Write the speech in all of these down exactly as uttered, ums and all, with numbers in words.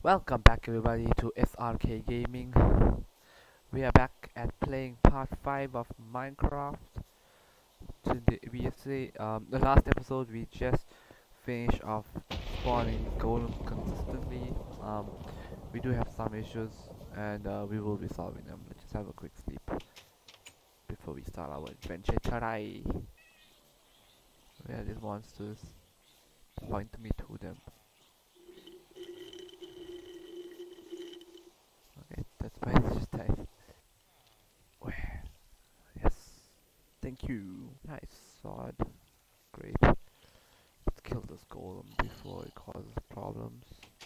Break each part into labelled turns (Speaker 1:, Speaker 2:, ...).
Speaker 1: Welcome back everybody to S R K Gaming. We are back at playing part five of Minecraft. Today we say um the last episode we just finished off spawning golems consistently. Um we do have some issues and uh, we will be solving them. Let's just have a quick sleep before we start our adventure today. Where are these monsters? Point me to them. Okay, that's why it's just died. Where? Yes. Thank you. Nice sword. Great. Let's kill this golem before it causes problems.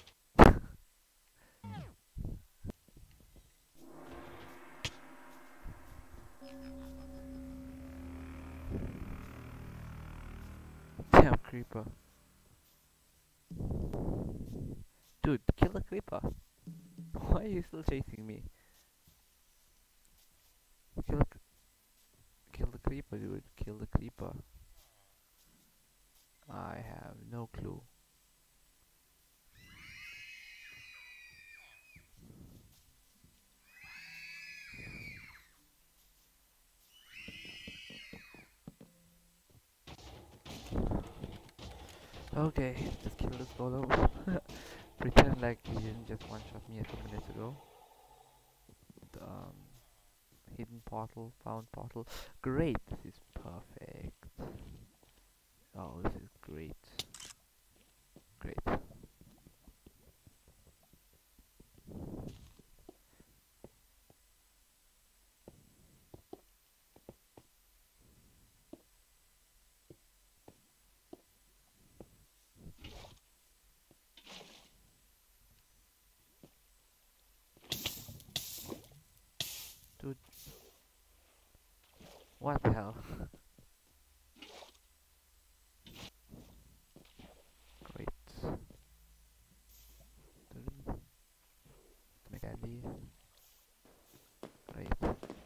Speaker 1: Damn creeper. Dude, kill the creeper. Why are you still chasing me? Kill the, kill the creeper, dude. Kill the creeper. I have no clue. Okay, just kill this golem. Pretend like he didn't just one-shot me a few minutes ago. The, um, hidden portal, found portal. Great, this is perfect. Oh, this is great. Great. Dude, what the hell? Great. Dun, make candy. Great.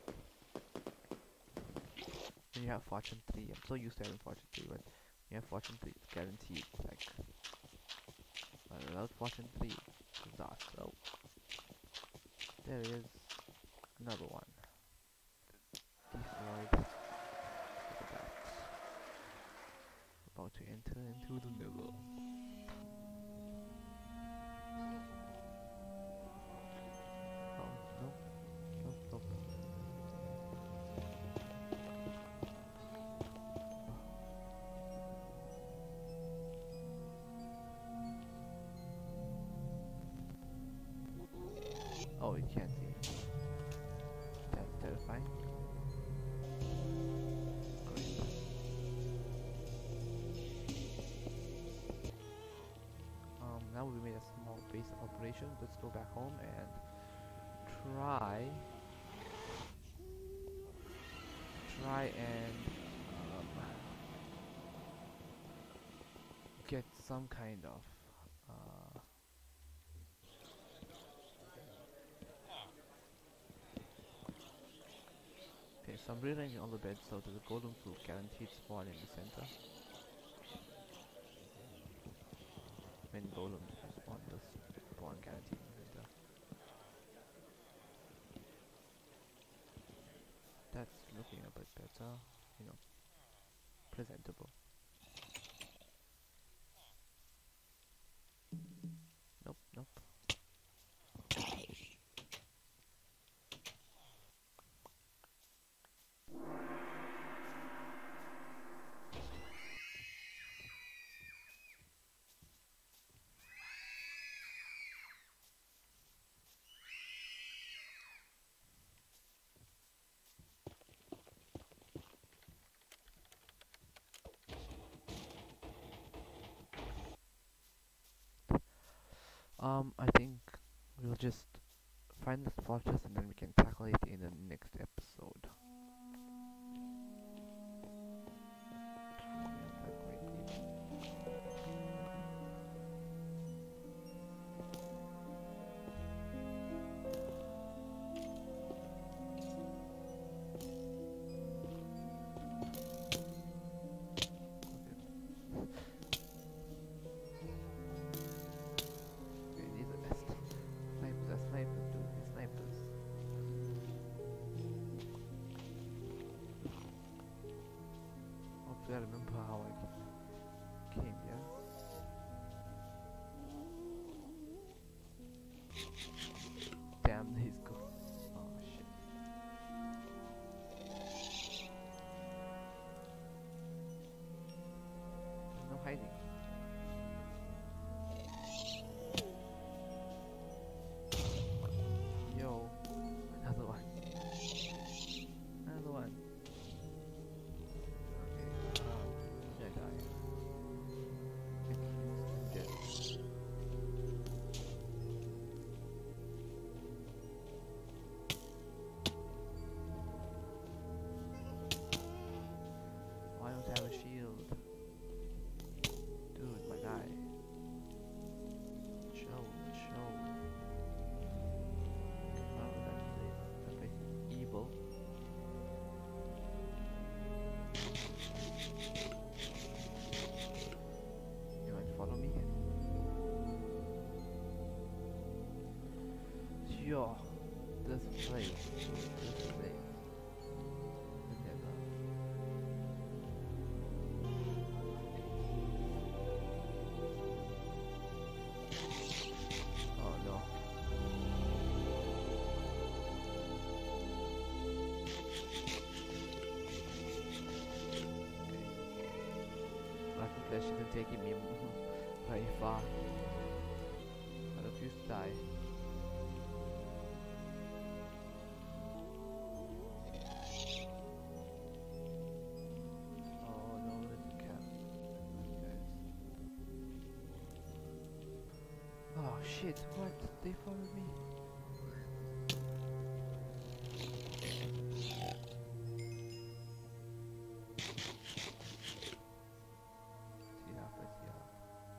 Speaker 1: When you have fortune three, I'm so used to having fortune three, but when you have fortune three, it's guaranteed. Like, but without fortune three, disaster. Oh, there is another one. Destroyed. Look at that. About to enter into the nether. Oh, no. No, no. Oh, you can't see it. That's terrifying. Great. Um, now we made a small base of operations. Let's go back home and try try and um, get some kind of uh, okay, so I'm rearranging all the beds so that the golems will guaranteed spawn in the center. When golems spawn, they'll spawn guaranteed in the center. That's looking a bit better, you know, presentable. Nope, nope. Um, I think we'll just find this fortress and then we can tackle it in the next episode. Yeah, that great people. Okay. Okay, these are best. Damn, he's go. Oh shit. No hiding. Yo, another one. Another one. Okay, um, that guy. It's dead. Why don't I have a shield? Dude, my guy. Chill, chill. Oh, that place, that place is evil. You want to follow me? Yo, this place, this place. Look at that. Oh no. I think that shouldn't take me very far. I refuse to die. Oh no, there's a cat. Guys. Oh shit, what? They followed me. Yeah, let's see how.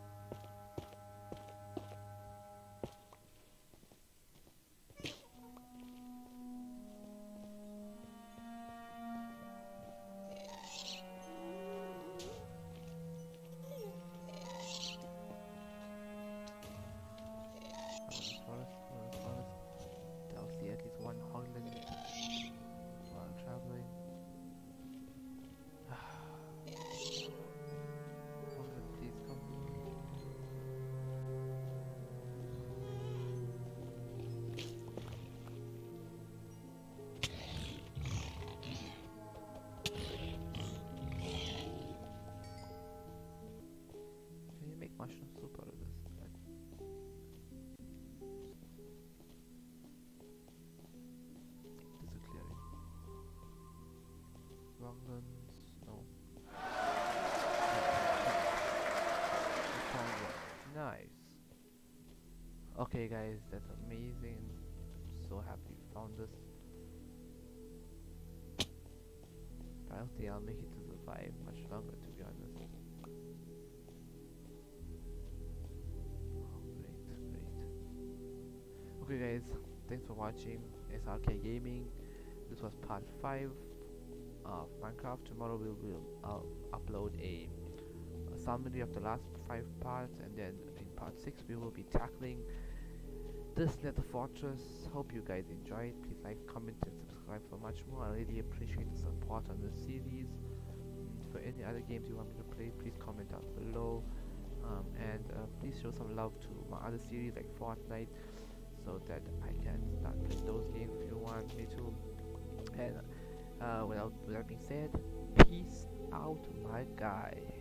Speaker 1: Forest, forest, forest. I'll see at least one hoglin while traveling. Hoglin, please come. Can you make mushroom soup out of this? Like, this is clearing. Wronglands, no. Found one. Nice. Okay guys, that's amazing. I'm so happy we found this. I don't think I'll make it to survive much longer, to be honest. Oh, great, great. Okay guys, thanks for watching S R K Gaming. This was part five of Minecraft. Tomorrow we will uh, upload a, a summary of the last five parts, and then in part six we will be tackling this nether fortress. Hope you guys enjoyed. Please like, comment and subscribe for much more. I really appreciate the support on this series. For any other games you want me to play, please comment down below, um, and uh, please show some love to my other series like Fortnite, so that I can start playing those games if you want me to. And uh, without, with that being said, peace out my guy.